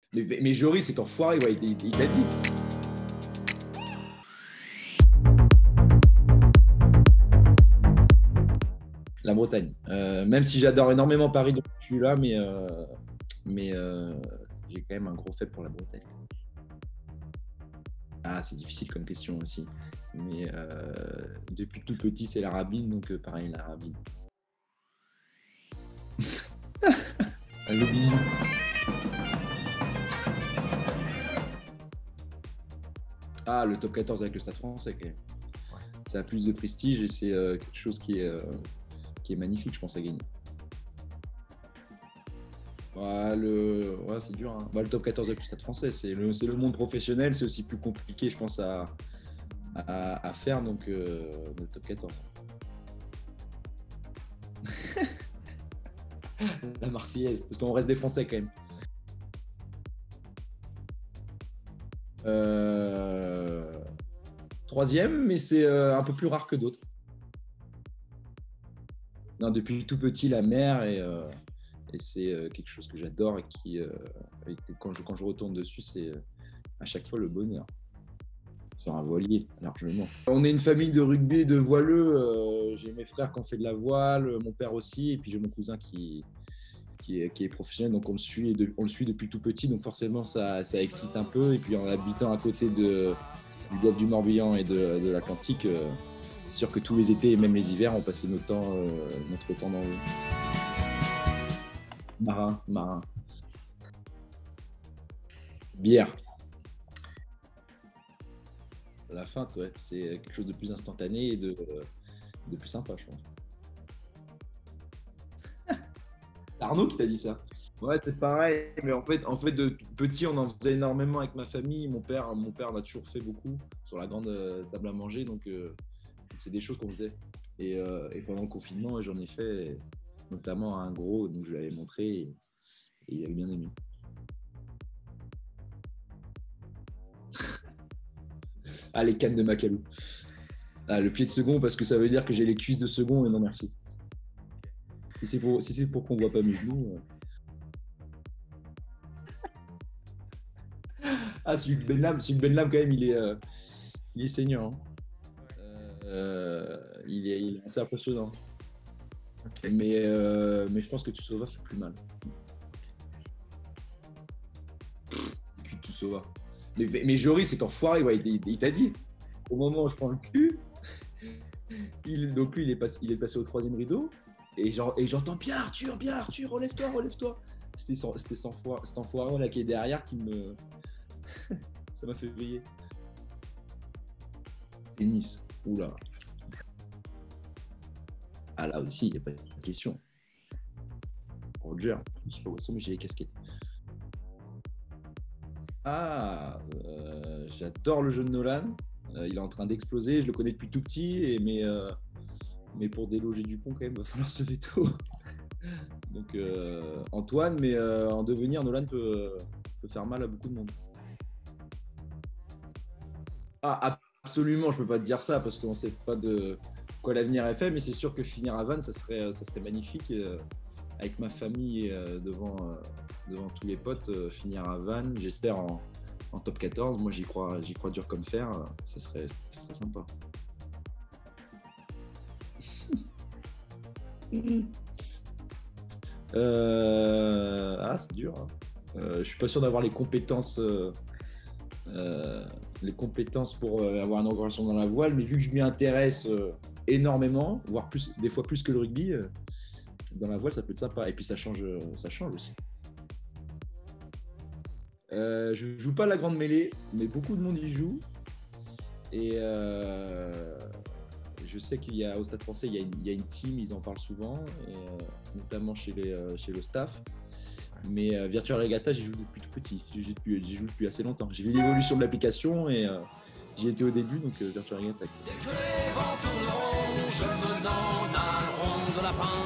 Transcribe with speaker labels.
Speaker 1: Mais Joris, cet enfoiré, ouais, il l'a dit. La Bretagne. Même si j'adore énormément Paris depuis que je suis là, mais j'ai quand même un gros faible pour la Bretagne. Ah, c'est difficile comme question aussi. Mais depuis tout petit, c'est la Rabine, donc pareil, la Rabine. Le bijou. Ah, le top 14 avec le Stade Français, quand même. Ça a plus de prestige et c'est quelque chose qui est magnifique, je pense, à gagner. Ouais, c'est dur. Hein. Le top 14 avec le Stade Français, c'est le monde professionnel, c'est aussi plus compliqué, je pense, à faire, donc le top 14. La Marseillaise, parce qu'on reste des Français quand même. Troisième, mais c'est un peu plus rare que d'autres. Non, depuis tout petit, la mer, et c'est quelque chose que j'adore et quand je retourne dessus, c'est à chaque fois le bonheur. Sur un voilier, largement. On est une famille de rugby et de voileux. J'ai mes frères qui ont fait de la voile, mon père aussi, et puis j'ai mon cousin qui est professionnel, donc on le suit depuis tout petit, donc forcément ça excite un peu. Et puis en habitant à côté du golfe du Morbihan et de l'Atlantique, c'est sûr que tous les étés et même les hivers, on passait notre temps dans l'eau. Marin. Bière. La feinte, ouais, c'est quelque chose de plus instantané et de plus sympa, je pense. C'est Arnaud qui t'a dit ça. Ouais, c'est pareil, mais en fait, de petit, on en faisait énormément avec ma famille. Mon père en a toujours fait beaucoup sur la grande table à manger, donc c'est des choses qu'on faisait. Et pendant le confinement, j'en ai fait notamment un gros, donc je lui avais montré et il avait bien aimé. Ah, les cannes de Macalou. Ah, le pied de second, parce que ça veut dire que j'ai les cuisses de second et non merci. Si c'est pour qu'on voit pas mes genoux. Ah, celui de Benlam, quand même, il est saignant. Hein. Il est assez impressionnant. Okay. Mais je pense que Tussauva fait plus mal. Tussauva. Mais Joris, cet enfoiré, ouais, il t'a dit. Au moment où je prends le cul, donc lui, il est passé au troisième rideau. Et j'entends bien Arthur, relève-toi. C'était cet enfoiré là qui est derrière qui me. Ça m'a fait veiller. Tennis. Oula. Ah là aussi, il n'y a pas de question. Roger. Je sais pas où ils sont, mais j'ai les casquettes. Ah, j'adore le jeu de Nolan. Il est en train d'exploser. Je le connais depuis tout petit, mais pour déloger Dupont, quand même, il va falloir se lever tôt. Donc Antoine, mais en devenir, Nolan peut faire mal à beaucoup de monde. Ah, absolument, je peux pas te dire ça parce qu'on sait pas de quoi l'avenir est fait, mais c'est sûr que finir à Vannes, ça serait magnifique. Avec ma famille devant tous les potes, finir à Vannes, j'espère en top 14. Moi, j'y crois dur comme fer. Ça serait sympa. C'est dur. Hein. Je suis pas sûr d'avoir les compétences pour avoir une organisation dans la voile, mais vu que je m'y intéresse énormément, voire des fois plus que le rugby, dans la voile, ça peut être sympa. Et puis ça change aussi. Je joue pas la grande mêlée, mais beaucoup de monde y joue. Et je sais au Stade Français, il y a une team, ils en parlent souvent, et, notamment chez le staff. Mais Virtual Regatta, j'y joue depuis tout petit. J'y joue depuis assez longtemps. J'ai vu l'évolution de l'application et j'y étais au début, donc Virtual Regatta.